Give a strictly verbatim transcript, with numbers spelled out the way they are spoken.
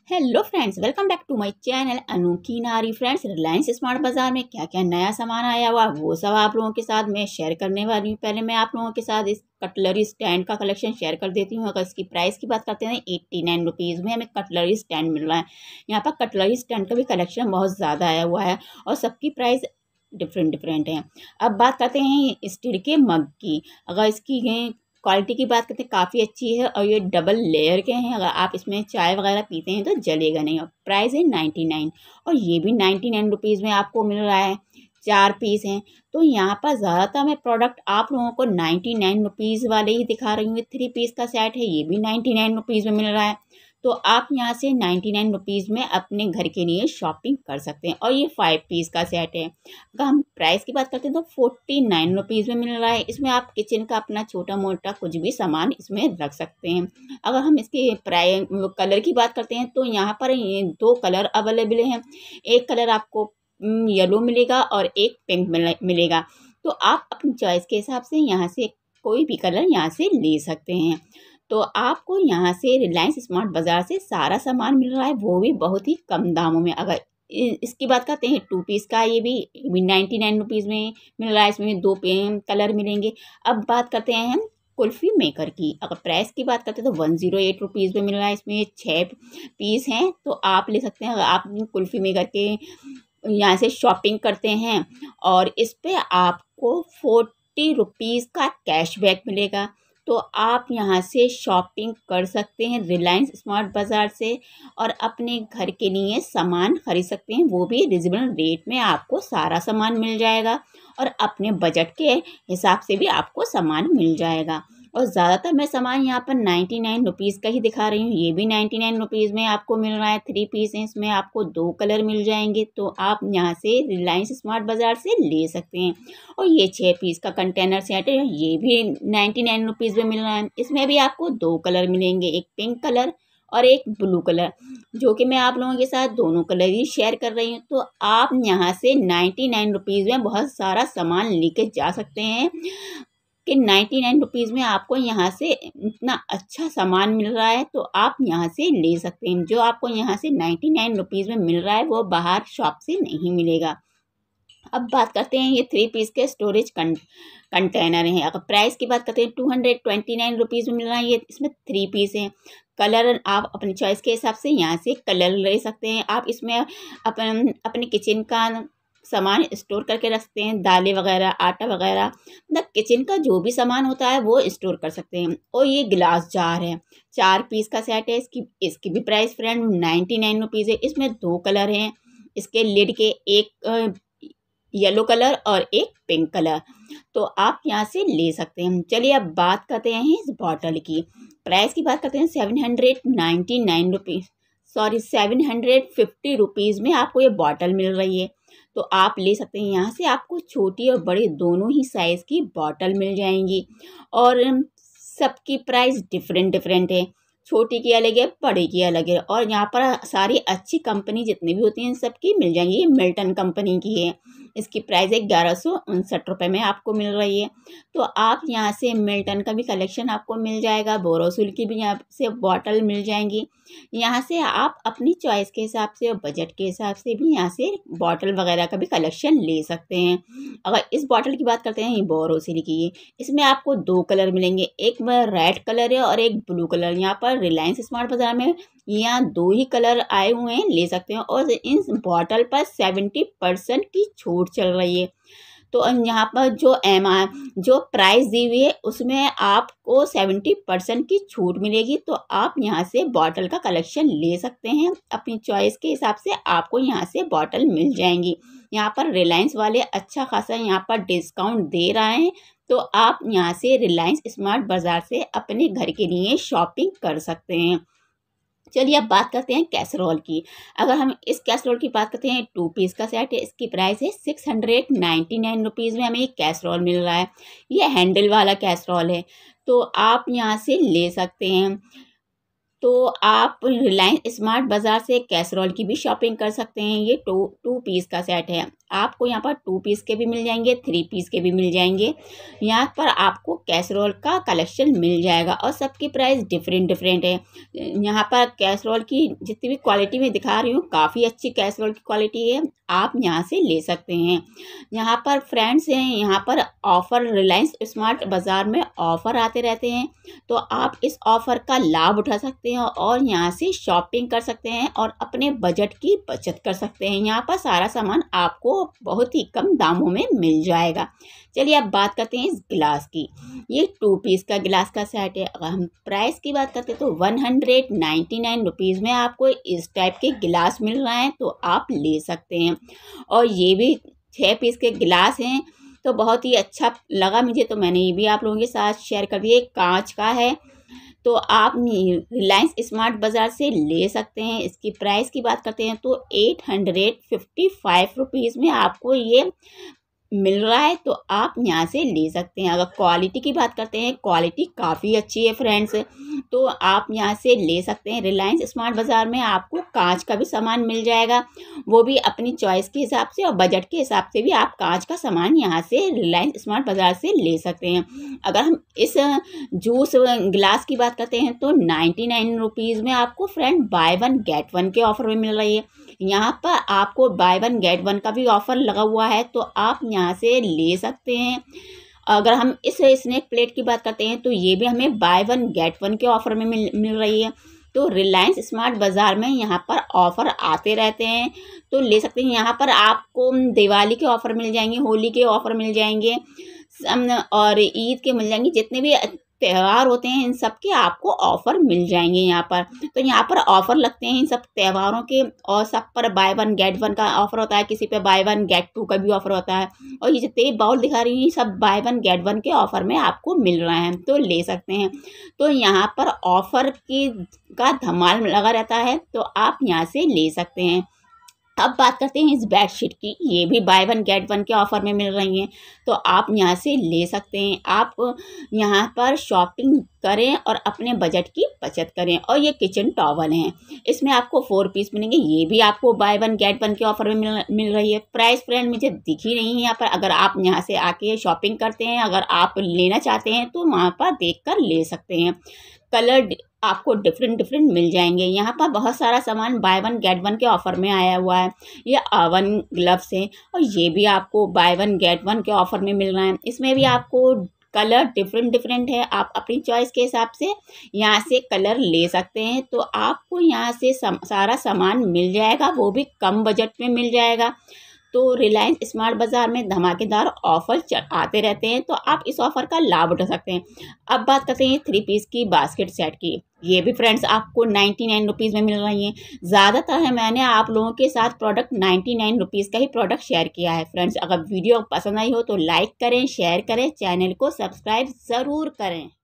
Hello friends, welcome back to my channel Anokhi Nari. Friends, Reliance smart बाजार में क्या क्या नया सामान आया हुआ वो सब आप लोगों के साथ मैं शेयर करने वाली हूँ। पहले मैं आप लोगों के साथ इस कटलरी स्टैंड का कलेक्शन शेयर कर देती हूँ। अगर इसकी प्राइस की बात करते हैं एट्टी नाइन रुपीज़ में हमें कटलरी स्टैंड मिल रहा है। यहाँ पर कटलरी स्टैंड का भी कलेक्शन बहुत ज़्यादा आया हुआ है और सबकी प्राइस डिफरेंट डिफरेंट है। अब बात करते हैं स्टील के मग की। अगर इसकी क्वालिटी की बात करते हैं काफ़ी अच्छी है और ये डबल लेयर के हैं। अगर आप इसमें चाय वगैरह पीते हैं तो जलेगा नहीं। और प्राइस है नाइन्टी नाइन और ये भी नाइन्टी नाइन रुपीज़ में आपको मिल रहा है। चार पीस हैं तो यहाँ पर ज़्यादातर मैं प्रोडक्ट आप लोगों को नाइन्टी नाइन रुपीज़ वाले ही दिखा रही हूँ। थ्री पीस का सेट है, ये भी नाइन्टी नाइन रुपीज़ में मिल रहा है। तो आप यहाँ से नाइन्टी नाइन रुपीज़ में अपने घर के लिए शॉपिंग कर सकते हैं। और ये फाइव पीस का सेट है। अगर हम प्राइस की बात करते हैं तो फोर्टी नाइन रुपीज़ में मिल रहा है। इसमें आप किचन का अपना छोटा मोटा कुछ भी सामान इसमें रख सकते हैं। अगर हम इसके प्राइस कलर की बात करते हैं तो यहाँ पर ये दो कलर अवेलेबल हैं। एक कलर आपको येलो मिलेगा और एक पिंक मिलेगा। तो आप अपनी चॉइस के हिसाब से यहाँ से कोई भी कलर यहाँ से ले सकते हैं। तो आपको यहाँ से रिलायंस स्मार्ट बाज़ार से सारा सामान मिल रहा है, वो भी बहुत ही कम दामों में। अगर इसकी बात करते हैं टू पीस का, ये भी नाइन्टी नाइन रुपीज़ में मिल रहा है। इसमें दो कलर मिलेंगे। अब बात करते हैं हम कुल्फ़ी मेकर की। अगर प्राइस की बात करते हैं तो वन ज़ीरो एट रुपीज़ में मिल रहा है। इसमें छः पीस हैं तो आप ले सकते हैं। अगर आप कुल्फ़ी मेकर के यहाँ से शॉपिंग करते हैं और इस पर आपको फोर्टी रुपीज़ का कैशबैक मिलेगा। तो आप यहाँ से शॉपिंग कर सकते हैं रिलायंस स्मार्ट बाज़ार से और अपने घर के लिए सामान खरीद सकते हैं। वो भी रिजनेबल रेट में आपको सारा सामान मिल जाएगा और अपने बजट के हिसाब से भी आपको सामान मिल जाएगा। और ज़्यादातर मैं सामान यहाँ पर नाइन्टी नाइन रुपीज़ का ही दिखा रही हूँ। ये भी नाइन्टी नाइन रुपीज़ में आपको मिल रहा है। थ्री पीस हैं, इसमें आपको दो कलर मिल जाएंगे। तो आप यहाँ से रिलायंस स्मार्ट बाज़ार से ले सकते हैं। और ये छः पीस का कंटेनर सेट है, ये भी नाइन्टी नाइन रुपीज़ में मिल रहा है। इसमें भी आपको दो कलर मिलेंगे, एक पिंक कलर और एक ब्लू कलर, जो कि मैं आप लोगों के साथ दोनों कलर ही शेयर कर रही हूँ। तो आप यहाँ से नाइन्टी नाइन रुपीज़ में बहुत सारा सामान लेके जा सकते हैं कि नाइन्टी नाइन रुपीज़ में आपको यहाँ से इतना अच्छा सामान मिल रहा है। तो आप यहाँ से ले सकते हैं। जो आपको यहाँ से नाइन्टी नाइन रुपीज़ में मिल रहा है वो बाहर शॉप से नहीं मिलेगा। अब बात करते हैं ये थ्री पीस के स्टोरेज कंटेनर हैं। अगर प्राइस की बात करते हैं two hundred twenty nine rupees में मिल रहा है। ये इसमें थ्री पीस हैं। कलर आप अपनी चॉइस के हिसाब से यहाँ से कलर ले सकते हैं। आप इसमें अपन अपने किचन का सामान स्टोर करके रखते हैं, दालें वगैरह, आटा वगैरह, मतलब किचन का जो भी सामान होता है वो स्टोर कर सकते हैं। और ये गिलास जार है, चार पीस का सेट है। इसकी इसकी भी price friend ninety nine rupees है। इसमें दो कलर हैं इसके लिड के, एक येलो कलर और एक पिंक कलर। तो आप यहाँ से ले सकते हैं। चलिए अब बात करते हैं इस बॉटल की। प्राइस की बात करते हैं seven hundred ninety nine rupees sorry seven hundred fifty rupees में आपको ये बॉटल मिल रही है। तो आप ले सकते हैं। यहाँ से आपको छोटी और बड़ी दोनों ही साइज़ की बॉटल मिल जाएंगी और सबकी प्राइस डिफरेंट डिफरेंट है। छोटी की अलग है, बड़े की अलग है। और यहाँ पर सारी अच्छी कंपनी जितनी भी होती हैं सबकी मिल जाएंगी। ये मिल्टन कंपनी की है। इसकी प्राइस है ग्यारह सौ उनसठ रुपये में आपको मिल रही है। तो आप यहाँ से मिल्टन का भी कलेक्शन आपको मिल जाएगा। बोरोसिल की भी यहाँ से बॉटल मिल जाएंगी। यहाँ से आप अपनी चॉइस के हिसाब से और बजट के हिसाब से भी यहाँ से बॉटल वगैरह का भी कलेक्शन ले सकते हैं। अगर इस बॉटल की बात करते हैं, ये बोरोसिल की है। इसमें आपको दो कलर मिलेंगे, एक में रेड कलर है और एक ब्लू कलर। यहाँ पर रिलायंस स्मार्ट बाज़ार में यहाँ दो ही कलर आए हुए हैं, ले सकते हैं। और इन बॉटल पर सेवेंटी परसेंट की छूट चल रही है। तो यहाँ पर जो एम आर जो प्राइस दी हुई है उसमें आपको सेवेंटी परसेंट की छूट मिलेगी। तो आप यहाँ से बॉटल का कलेक्शन ले सकते हैं। अपनी चॉइस के हिसाब से आपको यहाँ से बॉटल मिल जाएंगी। यहाँ पर रिलायंस वाले अच्छा खासा यहाँ पर डिस्काउंट दे रहे हैं। तो आप यहाँ से रिलायंस स्मार्ट बाज़ार से अपने घर के लिए शॉपिंग कर सकते हैं। चलिए अब बात करते हैं कैसरोल की। अगर हम इस कैसरोल की बात करते हैं, टू पीस का सेट है। इसकी प्राइस है six hundred ninety nine rupees में हमें एक कैसरोल मिल रहा है। ये हैंडल वाला कैसरोल है। तो आप यहाँ से ले सकते हैं। तो आप रिलायंस स्मार्ट बाज़ार से कैसरोल की भी शॉपिंग कर सकते हैं। ये टू टू पीस का सेट है। आपको यहाँ पर टू पीस के भी मिल जाएंगे, थ्री पीस के भी मिल जाएंगे। यहाँ पर आपको कैसरोल का कलेक्शन मिल जाएगा और सबकी प्राइस डिफरेंट डिफरेंट है। यहाँ पर कैसरोल की जितनी भी क्वालिटी में दिखा रही हूँ, काफ़ी अच्छी कैसरोल की क्वालिटी है, आप यहाँ से ले सकते हैं। यहाँ पर फ्रेंड्स हैं, यहाँ पर ऑफ़र रिलायंस स्मार्ट बाज़ार में ऑफ़र आते रहते हैं, तो आप इस ऑफ़र का लाभ उठा सकते हैं और यहाँ से शॉपिंग कर सकते हैं और अपने बजट की बचत कर सकते हैं। यहाँ पर सारा सामान आपको बहुत ही कम दामों में मिल जाएगा। चलिए अब बात करते हैं इस गिलास की। ये टू पीस का गिलास का सेट है। अगर हम प्राइस की बात करते हैं तो one hundred ninety nine rupees में आपको इस टाइप के गिलास मिल रहा है, तो आप ले सकते हैं। और ये भी छः पीस के गिलास हैं, तो बहुत ही अच्छा लगा मुझे, तो मैंने ये भी आप लोगों के साथ शेयर कर दिया। कांच का है, तो आप रिलायंस स्मार्ट बाज़ार से ले सकते हैं। इसकी प्राइस की बात करते हैं तो eight hundred fifty five rupees में आपको ये मिल रहा है, तो आप यहाँ से ले सकते हैं। अगर क्वालिटी की बात करते हैं, क्वालिटी काफ़ी अच्छी है फ्रेंड्स, तो आप यहाँ से ले सकते हैं। रिलायंस स्मार्ट बाज़ार में आपको कांच का भी सामान मिल जाएगा, वो भी अपनी चॉइस के हिसाब से और बजट के हिसाब से भी आप कांच का सामान यहाँ से रिलायंस स्मार्ट बाज़ार से ले सकते हैं। अगर हम इस जूस गिलास की बात करते हैं तो नाइन्टी नाइन रुपीज़ में आपको friend buy one get one के ऑफर में मिल रही है। यहाँ पर आपको बाय वन गेट वन का भी ऑफर लगा हुआ है, तो आप यहाँ से ले सकते हैं। अगर हम इस स्नैक प्लेट की बात करते हैं तो ये भी हमें बाय वन गेट वन के ऑफर में मिल मिल रही है। तो रिलायंस स्मार्ट बाज़ार में यहाँ पर ऑफ़र आते रहते हैं, तो ले सकते हैं। यहाँ पर आपको दिवाली के ऑफ़र मिल जाएंगे, होली के ऑफ़र मिल जाएंगे और ईद के मिल जाएंगे। जितने भी त्यौहार होते हैं इन सब के आपको ऑफ़र मिल जाएंगे यहाँ पर। तो यहाँ पर ऑफ़र लगते हैं इन सब त्योहारों के, और सब पर बाय वन गेट वन का ऑफ़र होता है, किसी पे बाय वन गेट टू का भी ऑफ़र होता है। और ये जितने बाउल दिखा रही हैं सब बाय वन गेट वन के ऑफ़र में आपको मिल रहे हैं, तो ले सकते हैं। तो यहाँ पर ऑफ़र की का धमाल लगा रहता है, तो आप यहाँ से ले सकते हैं। अब बात करते हैं इस बेडशीट की। ये भी बाय वन गेट वन के ऑफ़र में मिल रही हैं, तो आप यहाँ से ले सकते हैं। आप यहाँ पर शॉपिंग करें और अपने बजट की बचत करें। और ये किचन टॉवल हैं, इसमें आपको फोर पीस मिलेंगे। ये भी आपको बाय वन गेट वन के ऑफ़र में मिल मिल रही है। प्राइस फ्रेंड मुझे दिखी नहीं है यहाँ पर। अगर आप यहाँ से आके शॉपिंग करते हैं, अगर आप लेना चाहते हैं तो वहाँ पर देख कर ले सकते हैं। कलर आपको डिफरेंट डिफरेंट मिल जाएंगे। यहाँ पर बहुत सारा सामान बाय वन गेट वन के ऑफ़र में आया हुआ है। ये ओवन ग्लव्स हैं और ये भी आपको बाय वन गेट वन के ऑफ़र में मिल रहे हैं। इसमें भी आपको कलर डिफरेंट डिफरेंट है, आप अपनी चॉइस के हिसाब से यहाँ से कलर ले सकते हैं। तो आपको यहाँ से सम, सारा सामान मिल जाएगा, वो भी कम बजट में मिल जाएगा। तो रिलायंस स्मार्ट बाज़ार में धमाकेदार ऑफ़र आते रहते हैं, तो आप इस ऑफ़र का लाभ उठा सकते हैं। अब बात करते हैं थ्री पीस की बास्केट सेट की। ये भी फ्रेंड्स आपको नाइन्टी नाइन रुपीज़ में मिल रही हैं। ज़्यादातर है मैंने आप लोगों के साथ प्रोडक्ट नाइन्टी नाइन रुपीज़ का ही प्रोडक्ट शेयर किया है। फ्रेंड्स अगर वीडियो पसंद आई हो तो लाइक करें, शेयर करें, चैनल को सब्सक्राइब ज़रूर करें।